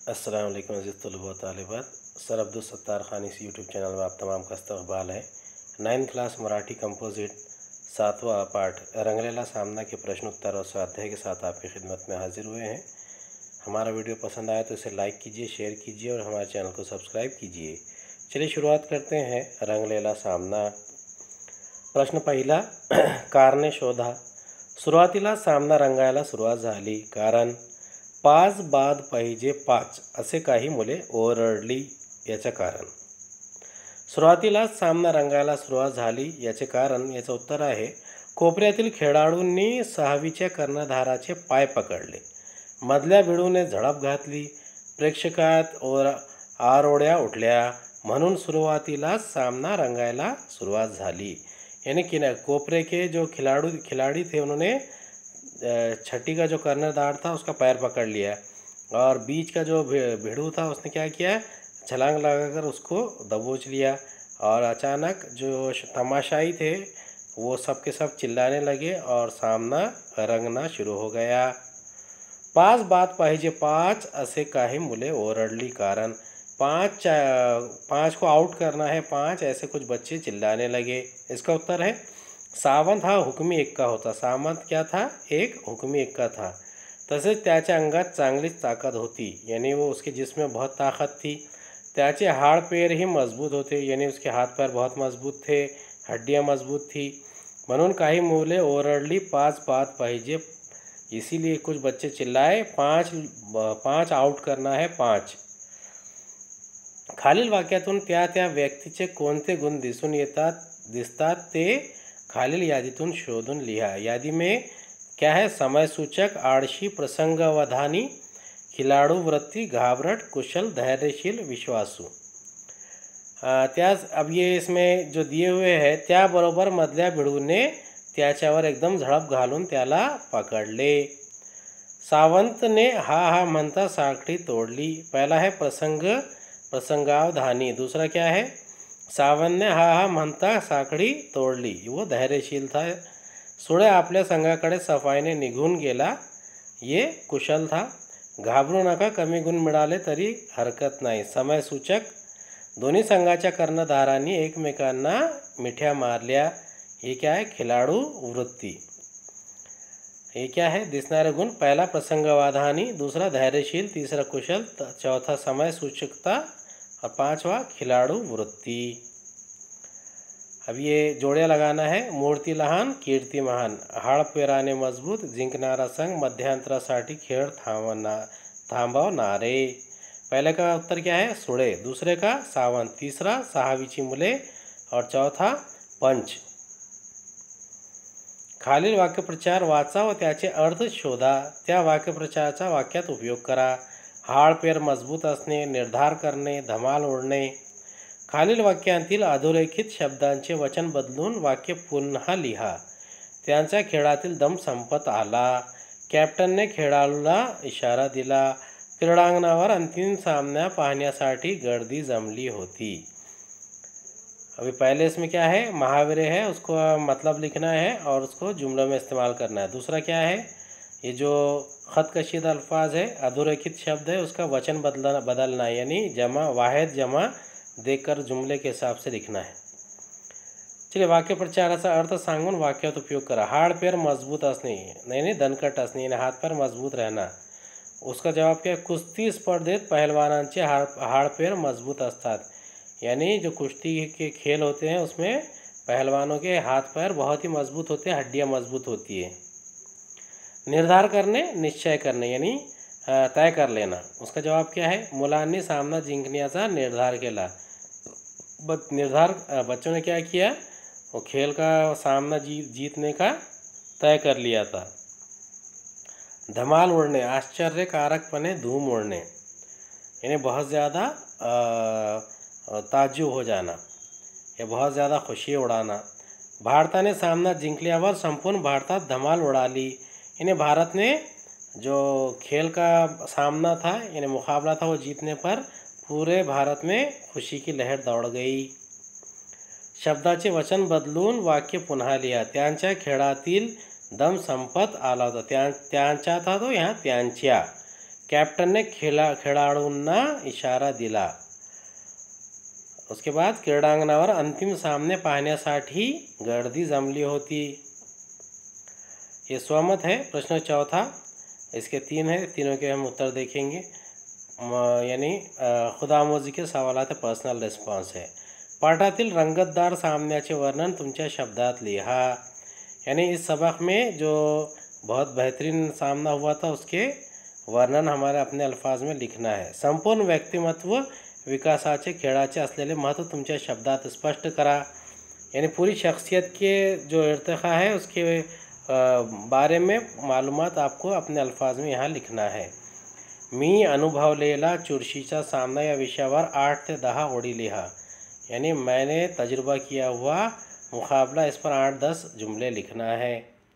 अस्सलाम वालेकुम अज़ीज़ तलबा तालिबात। सर अब्दुल सत्तार खान इस यूट्यूब चैनल में आप तमाम का इस्तक़बाल है। 9th क्लास मराठी कंपोजिट 7वां पार्ट रंगलीला सामना के प्रश्न उत्तर और स्वाध्याय के साथ आपकी खिदमत में हाजिर हुए हैं। हमारा वीडियो पसंद आए तो इसे लाइक कीजिए, शेयर कीजिए और हमारे चैनल को सब्सक्राइब कीजिए। चलिए शुरुआत करते हैं रंगलीला सामना। प्रश्न पहिला कारणे शोधा। सुरुवातीला सामना रंगायला सुरुवात झाली कारण 5 बाद पाहिजे 5 असे काही मुले ओरडली याचे कारण। सुरुवातीला सामना रंगायला सुरुवात झाली याचे कारण याचं उत्तर आहे कोपऱ्यातील खेळाडूंनी 6वीच्या कर्णधाराचे पाय पकडले, मधल्या भिडूने झडप घातली, प्रेक्षकात आरोड्या उठल्या, म्हणून सुरुवातीला सामना रंगायला शुरुआत झाली। यानी कि कोपरे के जो खिलाड़ी थे उन्होंने छठी का जो कर्णधार था उसका पैर पकड़ लिया और बीच का जो भिड़ू था उसने क्या किया, छलांग लगाकर उसको दबोच लिया और अचानक जो तमाशाई थे वो सब के सब चिल्लाने लगे और सामना रंगना शुरू हो गया। 5 बाद पाहिजे 5 असे काही मुले ओरडली कारण 5 को आउट करना है 5 ऐसे कुछ बच्चे चिल्लाने लगे। इसका उत्तर है सावंत हा हुकमी एक्का होता। सावंत क्या था, एक हुकमी एक्का था। तसेच त्याच्या अंगात चांगलीच ताकद होती, यानी वो उसके जिस्म में बहुत ताकत थी। त्याचे हाड़ पैर ही मजबूत होते, यानी उसके हाथ पैर बहुत मजबूत थे, हड्डियां मजबूत थी। म्हणून काही मुले ओरडली 5 बाद पाहिजे, इसीलिए कुछ बच्चे चिल्लाए 5 आउट करना है 5। खालील वाक्यातून त्या त्या व्यक्तीचे कोणते गुण दिसतात ते खालील यादीतून शोधून लिहा। यादी में क्या है, समय सूचक, आळशी, प्रसंगावधानी, खिलाड़ू वृत्ति, घाबरट, कुशल, धैर्यशील, विश्वासू। अब ये इसमें जो दिए हुए है त्याबरोबर मधल्या भिडूने त्याच्यावर एकदम झडप घालून त्याला पकडले। सावंत ने हा हा म्हणता साखळी तोडली। पहला है प्रसंगावधानी। दूसरा क्या है, सावंत ने हा हा म्हणता साखळी तोडली, वो धैर्यशील था। सुळे आपल्या संघाकडे सफाईने निघून गेला, ये कुशल था। घाबरू नका, कमी गुण मिळाले तरी हरकत नाही, समय सूचक। दोन्ही संघाच्या कर्णधारांनी एकमेकांना मिठ्या मारल्या, ये क्या है, खिलाड़ू वृत्ति। ये क्या है, दिसणारे गुण, पहला प्रसंगावधानी, दूसरा धैर्यशील, तीसरा कुशल, चौथा समय सूचकता और 5वां खिलाड़ू वृत्ति। अब ये जोड़ियाँ लगाना है। मूर्ती लहान, कीर्ती महान, हाड़ पेराने मजबूत, जिंकणारा संघ, मध्यांतरासाठी खेळ थांबवणारे। पहले का उत्तर क्या है, सुळे, दूसरे का सावंत, तीसरा 6वीची मुले और चौथा पंच। खालील वाक्यप्रचार वाचा व त्याचे अर्थ शोधा। त्या वाक्यप्रचाराचा वाक्यात उपयोग करा। हाड़ पैर मजबूत असणे, निर्धार करणे, धमाल उडणे। खालील वाक्यांतील अधोरेखित शब्दांचे वचन बदलून वाक्य पुन्हा लिहा। त्यांचा खेळातील दम संपत आला, कॅप्टनने खेळाडूला इशारा दिला, क्रीडांगणावर अंतिम सामना पाहण्यासाठी गर्दी जमली होती। अभी पहले इसमें क्या है, महावरे है, उसको मतलब लिखना है और उसको जुमलों में इस्तेमाल करना है। दूसरा क्या है, ये जो ख़त कशीद अल्फाज है, अधोरेखित शब्द है, उसका वचन बदलना है, यानी जमा वाहिद जमा देकर जुमले के हिसाब से लिखना है। चलिए वाक्यप्रचाराचा अर्थ सांगून वाक्यात उपयोग करा। हाड़ पैर मजबूत असणे, नहीं दणकट असणे, यानी हाथ पैर मजबूत रहना। उसका जवाब क्या है, कुस्ती स्पर्धेत पहलवानांचे हाड़ पैर मजबूत असतात, यानी जो कुश्ती के खेल होते हैं उसमें पहलवानों के हाथ पैर बहुत ही मजबूत होते हैं, हड्डियाँ मजबूत होती है। निर्धार करने, निश्चय करणे, यानी तय कर लेना। उसका जवाब क्या है, मुलांनी सामना जिंकण्याचा निर्धार केला। बच्चों ने क्या किया, वो खेल का सामना जीतने का तय कर लिया था। धमाल उड़ने, आश्चर्यकारकपणे धूम उड़ने, यानी बहुत ज़्यादा ताज्जुब हो जाना या बहुत ज़्यादा खुशी उड़ाना। भारताने सामना जिंकल्यावर संपूर्ण भारतात धमाल उड़ा ली, यानी भारत ने जो खेल का सामना था यानी मुकाबला था वो जीतने पर पूरे भारत में खुशी की लहर दौड़ गई। शब्दाचे वचन बदलून वाक्य पुन्हा लिहा। त्यांच्या खेळातील दम संपत आला होता, त्यांचा था तो यहाँ त्यांच्या। कॅप्टनने खेळाडूंना इशारा दिला. उसके बाद क्रीडांगणावर अंतिम सामने पाहण्यासाठी गर्दी जमली होती. ये स्वमत है. प्रश्न चौथा, इसके 3 है, तीनों के हम उत्तर देखेंगे. यानी खुदामोजी के सवालात पर्सनल रिस्पॉन्स है. पाठातील रंगतदार सामन्याचे वर्णन तुमच्या शब्दात लिहा. यानी इस सबक में जो बहुत बेहतरीन सामना हुआ था उसके वर्णन हमारे अपने अल्फाज में लिखना है. संपूर्ण व्यक्तिमत्व विकासाचे खेळाचे असलेले महत्त्व तुमच्या शब्दात स्पष्ट करा. यानी पूरी शख्सियत के जो इर्तिक़ा है उसके बारे में मालूमात आपको अपने अल्फाज में यहाँ लिखना है. मी अनुभवलेला चुरशीचा सामना या विषयावर 8 ते 10 ओळी लिहा. यानी मैंने तजुर्बा किया हुआ मुकाबला, इस पर 8-10 जुमले लिखना है.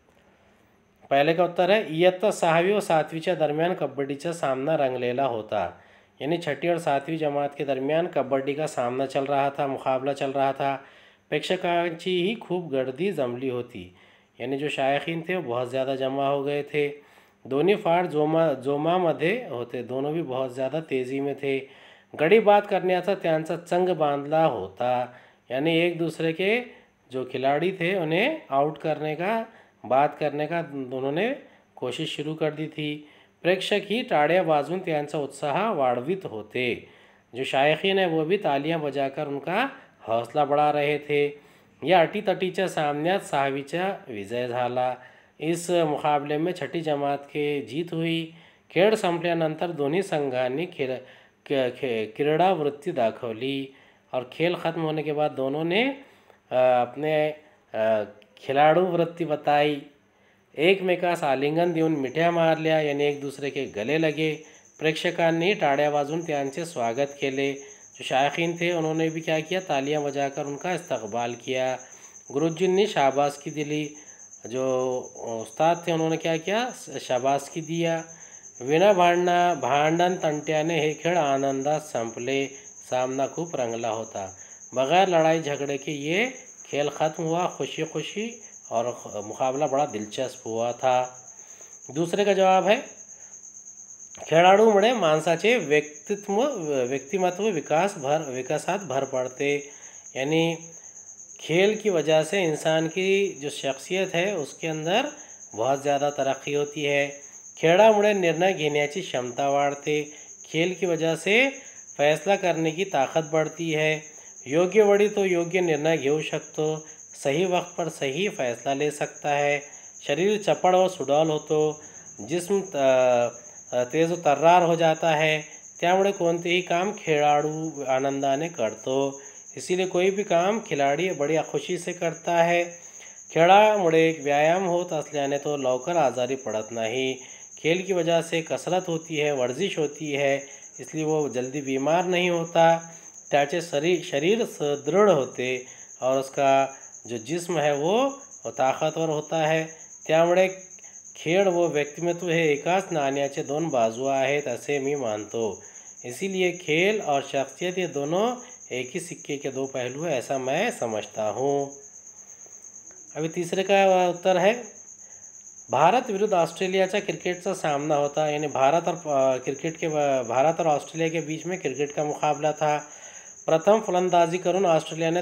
पहले का उत्तर है, इयत्ता 6वी और 7वीच्या दरम्यान कबड्डीचा सामना रंगलेला होता. यानी 6ठी और 7वीं जमात के दरमियान कबड्डी का सामना चल रहा था, मुकाबला चल रहा था. प्रेक्षकांची ही खूप गर्दी जमली होती. यानी जो शायकीन थे वो बहुत ज़्यादा जमा हो गए थे. दोन्ही फार जोमामध्ये होते, दोनों भी बहुत ज़्यादा तेज़ी में थे. गडी बाद करण्याचा त्यांचा चंग बांधला होता. यानी एक दूसरे के जो खिलाड़ी थे उन्हें आउट करने का, बात करने का दोनों ने कोशिश शुरू कर दी थी. प्रेक्षक ही टाळ्या वाजवून त्यांचा उत्साह वाढवित होते. जो शायकीन है वो भी तालियां बजाकर उनका हौसला बढ़ा रहे थे. या अटीतटीच्या सामन्यात 6वीचा विजय झाला. इस मुकाबले में 6ठी जमात के जीत हुई. खेळ संपल्यानंतर दोन्ही संघांनी क्रीडा वृत्ती दाखवली और खेल ख़त्म होने के बाद दोनों ने अपने खिलाड़ू वृत्ती बताई. एकमेकास आलिंगन देऊन मिठ्या मारल्या. यानी एक दूसरे के गले लगे. प्रेक्षकांनी टाळ्या वाजवून त्यांचे स्वागत केले. जो शायकीन थे उन्होंने भी क्या किया, तालियां बजाकर उनका इस्तकबाल किया. गुरुजीने शाबाशकी दिली. जो उस्ताद थे उन्होंने क्या किया, शाबाशकी दिया. विना भांडण तंट्याने हे खेळ आनंदात संपले. सामना खूप रंगला होता. बगैर लड़ाई झगड़े के ये खेल ख़त्म हुआ खुशी खुशी और मुकाबला बड़ा दिलचस्प हुआ था. दूसरे का जवाब है, खेळाडूमुळे माणसाचे व्यक्तिमत्व विकासात भर पड़ते. यानी खेल की वजह से इंसान की जो शख्सियत है उसके अंदर बहुत ज़्यादा तरक्की होती है. खेळामुळे निर्णय घेण्याची क्षमता वाढते. खेल की वजह से फैसला करने की ताकत बढ़ती है. योग्य वेळी तो योग्य निर्णय घेऊ शकतो. सही वक्त पर सही फैसला ले सकता है. शरीर चपळ और सुडौल होतो. जिस्म तेज व तर्रार हो जाता है. त्यामुळे कोणतेही काम खेळाडू आनंदाने करतो. इसीलिए कोई भी काम खिलाड़ी बड़ी खुशी से करता है. खेळामुळे व्यायाम होत असल्याने तो लवकर आजारी पड़त नहीं. खेल की वजह से कसरत होती है, वर्जिश होती है, इसलिए वो जल्दी बीमार नहीं होता. त्याचे शरीर सुदृढ़ होते और उसका जो जिस्म है वो ताकतवर होता है. त्यामुळे खेळ व व्यक्तिमत्व हे एकाच नाण्याचे 2 बाजू आहेत असे मी मानतो. इसीलिए खेल और शख्सियत ये दोनों एक ही सिक्के के 2 पहलू हैं, ऐसा मैं समझता हूँ. अभी तीसरे का उत्तर है, भारत विरुद्ध ऑस्ट्रेलियाचा क्रिकेटचा सामना होता. यानी भारत और ऑस्ट्रेलिया के बीच में क्रिकेट का मुकाबला था. प्रथम फलंदाजी करून ऑस्ट्रेलियाने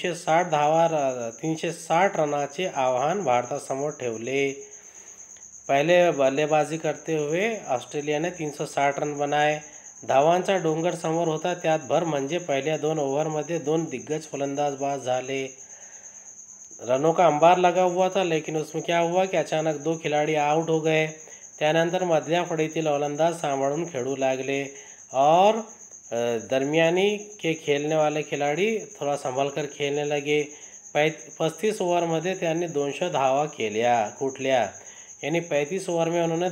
360 रनाचे आव्हान भारतासमोर ठेवले. पहले बल्लेबाजी करते हुए ऑस्ट्रेलिया ने 360 रन बनाए. धावांचा डोंगर समोर होता. त्यात भर म्हणजे पहिल्या 2 ओव्हरमध्ये 2 दिग्गज फलंदाज बाद झाले. रनों का अंबार लगा हुआ था, लेकिन उसमें क्या हुआ कि अचानक 2 खिलाड़ी आउट हो गए. त्यानंतर मधल्या फळीतील ओलंदाज सांभाळून खेळू लागले और दरमियानी के खेलने वाले खिलाड़ी थोड़ा संभल कर खेलने लगे. 35 ओव्हरमध्ये त्यांनी 200 धावा कुटल्या. यानी 35 ओवर में उन्होंने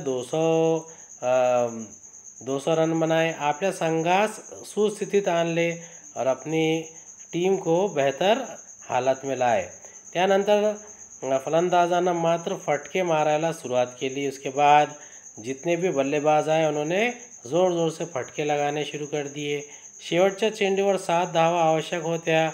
200 रन बनाए. आपल्या संघास सुस्थितीत आणले और अपनी टीम को बेहतर हालत में लाए. त्यानंतर फलंदाजांना मात्र फटके मारायला सुरुवात केली. उसके बाद जितने भी बल्लेबाज आए उन्होंने ज़ोर ज़ोर से फटके लगाने शुरू कर दिए. शेवटच्या चेंडूवर 7 धावा आवश्यक होत्या.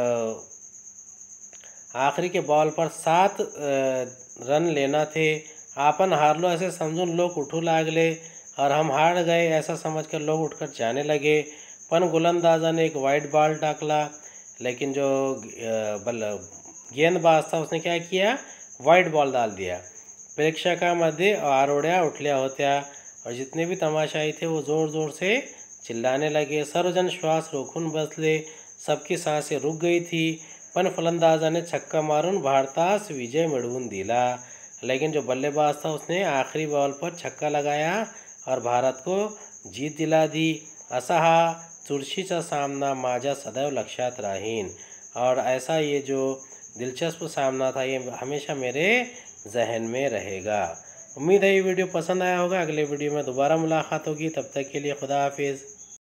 आखिरी के बॉल पर 7 रन लेना थे. आपन हारलो ऐसे समझून लोग उठू लागले और हम हार गए ऐसा समझकर लोग उठकर जाने लगे। पण गोलंदाजा ने एक वाइट बॉल टाकला, लेकिन जो गेंदबाज था उसने क्या किया, वाइट बॉल डाल दिया। प्रेक्षकांमध्ये आरोड्या उठल्या होत्या और जितने भी तमाशाई थे वो ज़ोर ज़ोर से चिल्लाने लगे। सर्वजन श्वास रोखून बसले, सबकी सांसें रुक गई थी। पण फलंदाजाने छक्का मारून भारतास विजय मिळवून दिला। लेकिन जो बल्लेबाज था उसने आखिरी बॉल पर छक्का लगाया और भारत को जीत दिला दी। असा हा चुरशीचा सामना माझ्या सदैव लक्षात राहीन। और ऐसा ये जो दिलचस्प सामना था ये हमेशा मेरे जहन में रहेगा। उम्मीद है ये वीडियो पसंद आया होगा। अगले वीडियो में दोबारा मुलाकात होगी, तब तक के लिए खुदा हाफिज़।